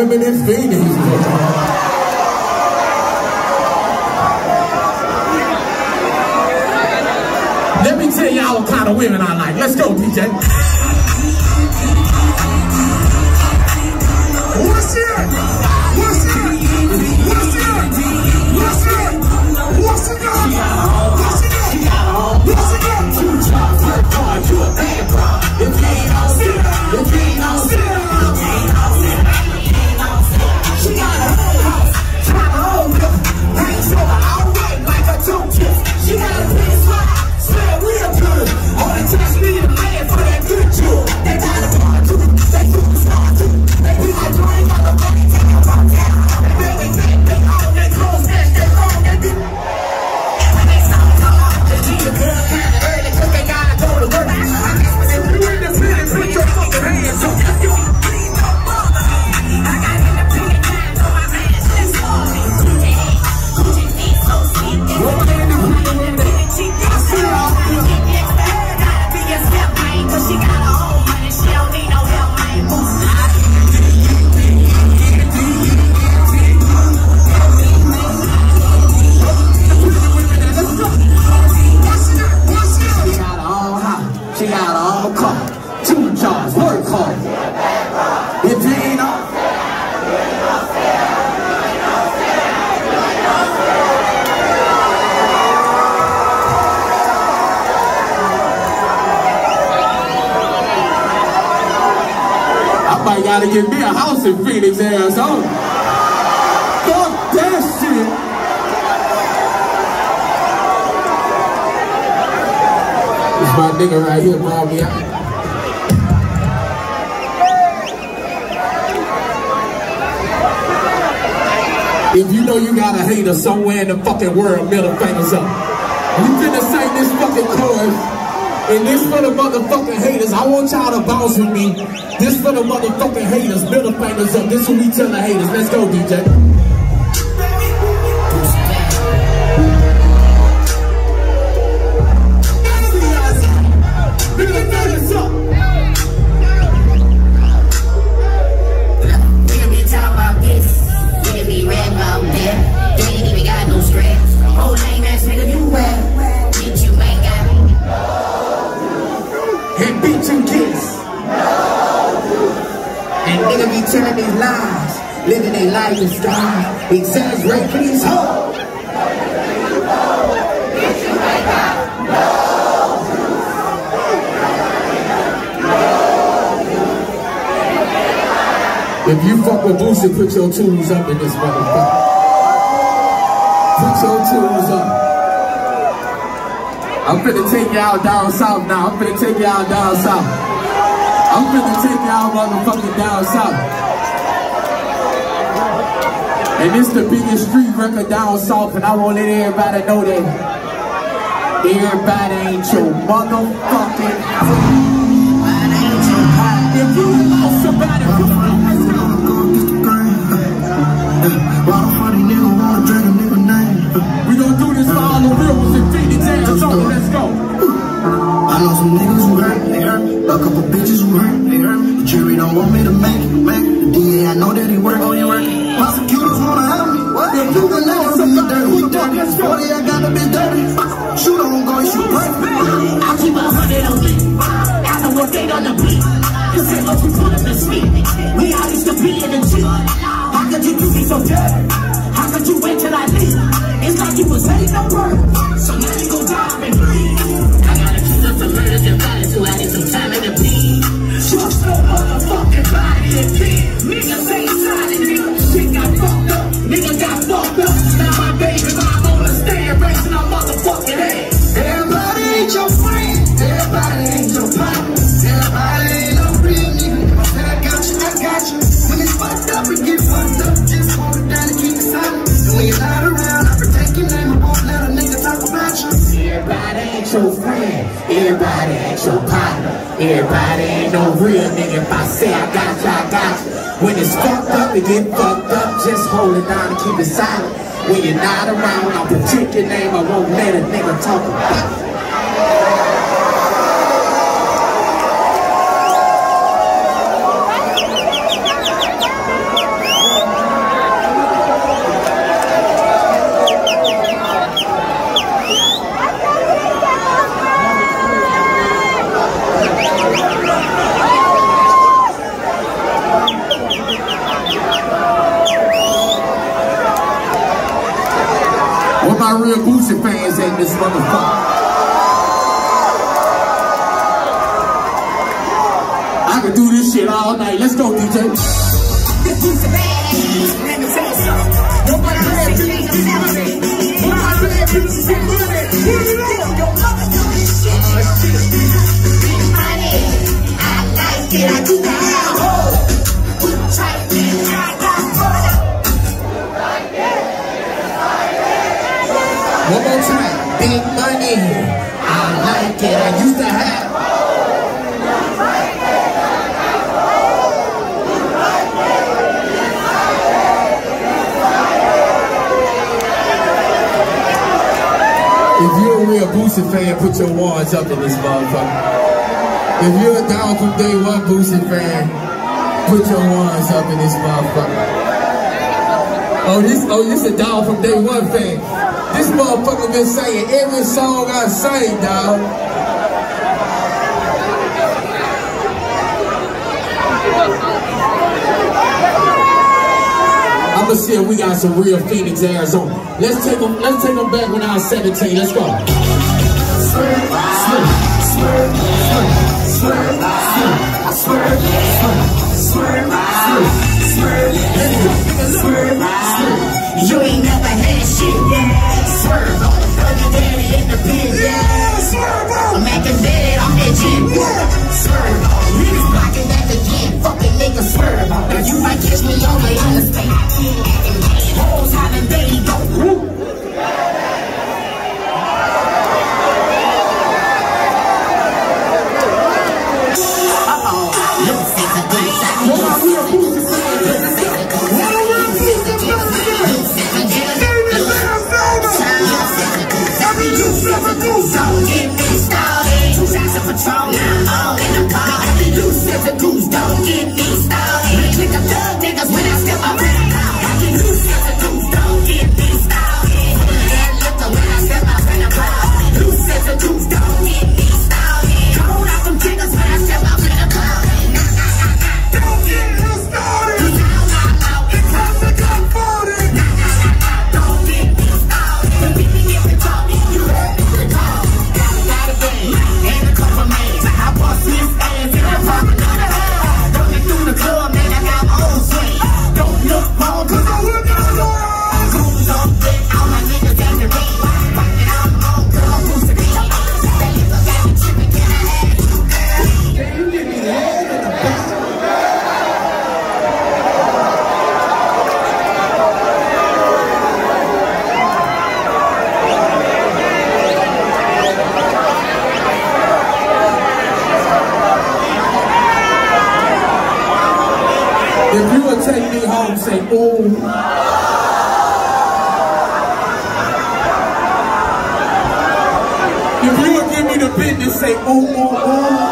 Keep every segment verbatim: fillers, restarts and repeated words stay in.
women in Phoenix. Let me tell y'all what kind of women I like. Let's go, D J. What's it? What's it? What's it? What's it? What's it? What's it? What's it? Two jobs, work hard, you a bad bro. If you ain't on sit, if you ain't on sit, if you ain't on sit, if you ain't on sit. She got a whole house, trying to hold it. Range Rover, all white like a two-tip. She got a big slide, smell real good. Only time she need a man for that good jewel. They got a bar too, they superstar too. They be like dream on the money, take a rock down. They really think they own their clothes, that's their own, they do. When they stop talking, they keep the girl kind of early, cause they gotta go to work. I guess when you in the city, put your fucking hands up. You ain't please no mother. I got independent time, so my man just for me. Gucci head, Gucci feet, so sweet. Roll in the window, I see all of you. Gotta be a step, man, cause she got her own money, she don't need no help, man. Boosie. She got her own car, two jobs, work hard. If you ain't on, I might gotta get me a house in Phoenix, Arizona. Fuck that shit. My nigga right here brought me out. If you know you got a hater somewhere in the fucking world, middle fingers up. You finna sing this fucking chorus, and this for the motherfucking haters. I want y'all to bounce with me. This for the motherfucking haters, middle fingers up. This what we tell the haters. Let's go, D J. Telling these lies, living their life in style, exaggerate for these hoes. If you fuck with Boosie, put your tools up in this motherfucker. Put your tools up. I'm finna take y'all down south now. I'm finna take y'all down south. I'm finna take y'all motherfucking down south. And this the biggest street record down south, and I want to let everybody know that everybody ain't your motherfucking everybody ain't your pie. If you lost somebody, put on this we gon' do this for all the real ones in Phoenix, Arizona. Let's go. I know some niggas who hurt, they hurt. A couple bitches who hurt, they hurt. The jury don't want me to make it, make it. The D A, I know that he work, oh, he work. Prosecutors wanna help me. What? They do the never be dirty. We dirty. forty, I got to be dirty. Shoot on, go, shoot perfect. I keep a hundred on me. After what they done to beat. Cause they must be pulling the speed. We all used to be in the G. How could you do me so dirty? How could you wait till I leave? It's like you was hating no word. So now you go down and bleed. I gotta keep up the murders and violence, so I need some time in the bleed. Trust no motherfucking body and kid. Niggas ain't silent, nigga. Shit got fucked up. Nigga got fucked up. Now my baby mom on the stand, raising our motherfucking head. Everybody ain't your friend. Everybody ain't your partner. Everybody ain't no real nigga. I said I got you, I got you. When it's fucked up, we get fucked up. Just hold it down and keep it silent. And when you're not around, I protect your name. I won't let a nigga talk about you. Everybody ain't your friend. Everybody ain't your partner. Everybody ain't no real nigga. If I say I got you, I got you. When it's fucked up, it get fucked up. Just hold it down and keep it silent. When you're not around, I'll protect your name. I won't let a nigga talk about it. Boosie fans in this motherfucker. I can do this shit all night. Let's go, D J. This Boosie bad. Let me tell you something. Nobody bad bitches is money. Nobody bad bitches is money. Your mother do this shit. Oh, shit. Big money. I like it. I do the hell. Tight man. I got money. One more time. Big money. I like it. I used to have. If you're a real Boosie fan, put your ones up in this motherfucker. If you're a down from day one Boosie fan, put your ones up in this motherfucker. Oh, this, oh, this a down from day one fan. This motherfucker been saying every song I sing, dog. I'ma see if we got some real Phoenix, Arizona. Let's take them, let's take them back when I was seventeen. Let's go. Swerve, swerve, swerve, swerve, swerve, swerve, swerve, swerve, swerve, swerve. You ain't never had shit, yeah. Swerve on the fucking daddy in the pit, yeah. Swerve on. I'm acting dead on that shit, yeah. Swerve on. Niggas blocking at the gym, fucking niggas swerve on. Now you might catch me on the interstate. Acting dead, hoes hollering, there you go. Don't get me started. Two shots of Patron, now I'm in the car. You said the goose, don't get me started. Click up thug niggas when I step up in the car. You said the goose, don't get me started. That liquor when I step up in the car. You said the goose, don't get me started. Cold out them niggas when I step up in the car. Don't get me started. Cause I'm not out. It's time to come for it. Don't get me started. The people get me talking. You heard me the call. And a couple names, I bust his ass in the promenade. Running through the club, man, I got my own swing. Don't look wrong, cause I look at the wall. Goons up there, all my niggas at the ring. Fucking out on girl, who's the king? That nigga got me tripping, can I have you, girl? Can you give me the head in the back? If you would take me home, say, ooh. If you would give me the business, say, ooh, ooh, ooh.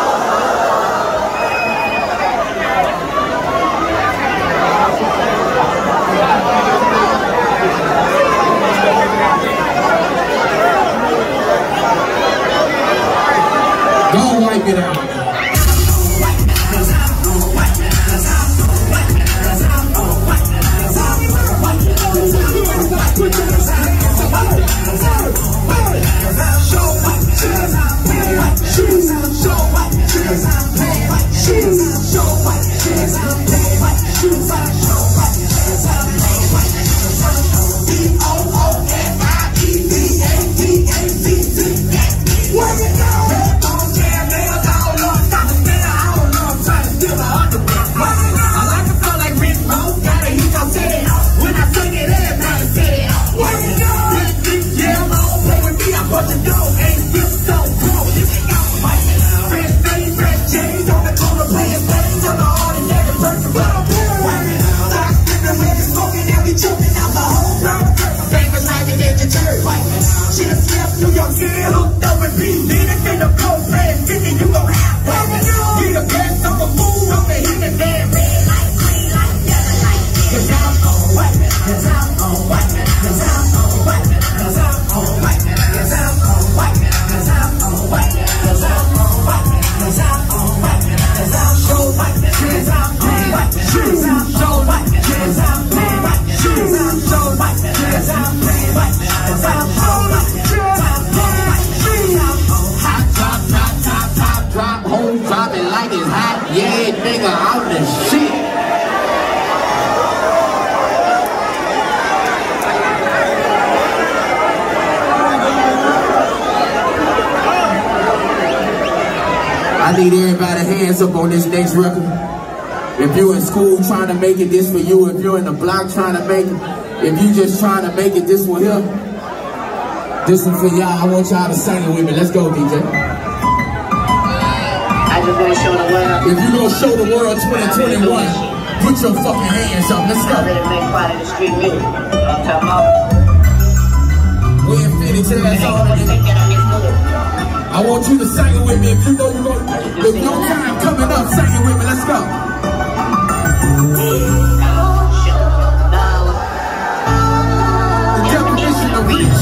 Go wipe it out. What you know? I need everybody hands up on this next record. If you're in school trying to make it, this for you. If you're in the block trying to make it, if you just trying to make it, this one here. This one for y'all. I want y'all to sing it with me. Let's go, D J. I just want to show the world. If you gonna show the world twenty twenty-one, put your fucking hands up. Let's go. I really make part of the street music. You know what I'm talking about? We in fifty till that's all it is. I want you to sing it with me. If you know you're gonna, if no time coming up, sing it with me. Let's go. The definition of reach.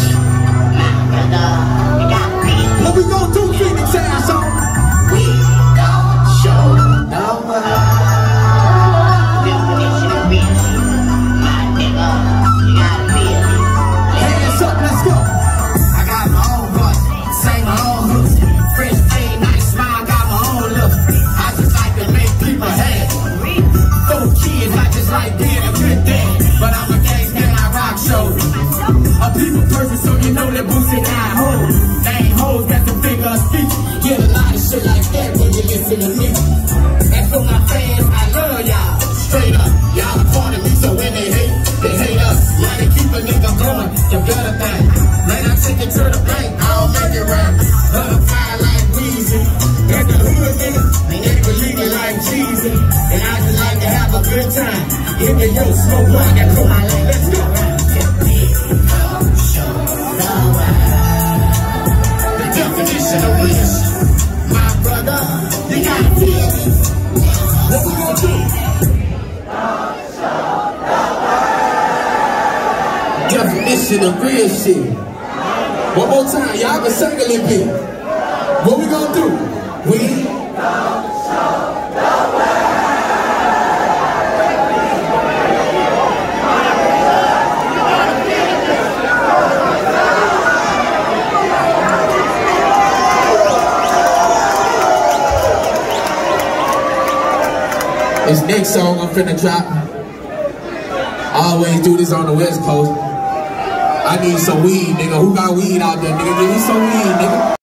What we gonna do, Phoenix ass on? We gon' show the world. Definition of reach. My nigga, you gotta feel it. Hands up, let's go. I got my own voice, sing my own hooks. Fresh, fade, nice smile, got my own look. I just like to make people happy. Four kids, I just like being a good dad. But I'm a gangster and I rock shows. A people person, so you know that Boosie got hoes. They ain't hoes, that's the figure of speech. Get a lot of shit like that when you listen to me. And for my fans, I love y'all. Straight up, y'all a part of me, so when they hate, they hate us. Yeah, they keep a nigga going, the better thing. Man, I take it to the bank, I don't make it right. Other fire like Weezy. That's the hood nigga, and they believe it like cheesy. And I just like to have a good time. Give me your smoke one, that cool, let's go. The definition of wish, my brother, you gotta feel it. What we gonna do? Definition of real shit. One more time, y'all can sing a little bit. What we gonna do? We gon' show the world. This next song I'm finna drop. I always do this on the West Coast. I need some weed, nigga. Who got weed out there, nigga? Give me some weed, nigga.